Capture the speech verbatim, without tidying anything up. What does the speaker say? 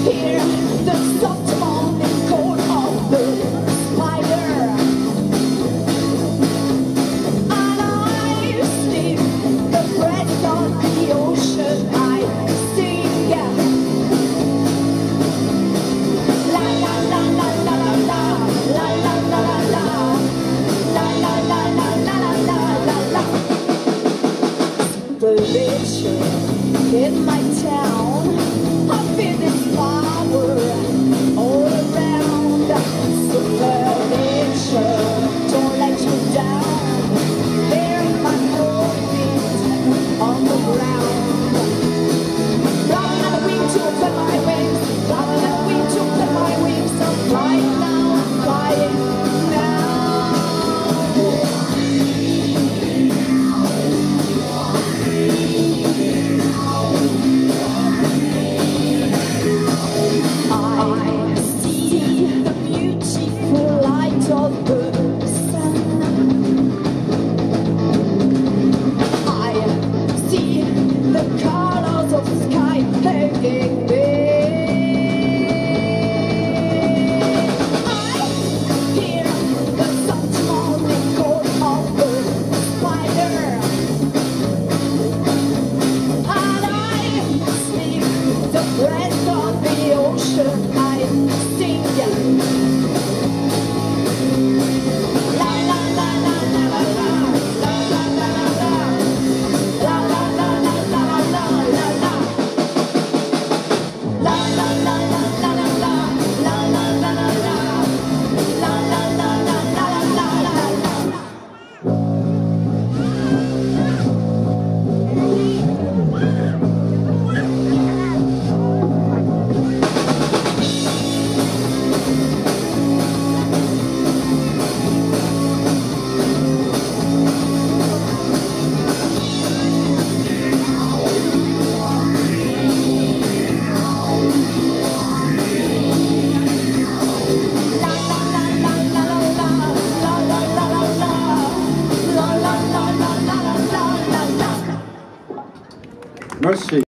Hear the soft morning call of the spider, and I sleep the breath of the ocean. I sing la la la la la la la la la la la la la la la la la la la. Supervision in my town. I feel this power all around. Supervision, don't let you down. Bear my feet on the ground. Flying on the wing to open my wings. Flying on the wing to open my wings. I'm flying now, I'm flying now. I see the beautiful light of the sun. I see the colors of the sky hanging there. I hear the soft morning call of the spider, and I sleep the breath of the ocean. I sing la la la la la la la la la la la la la la la la la la la. La la la la la la la la la la la la la la la la la la. Merci.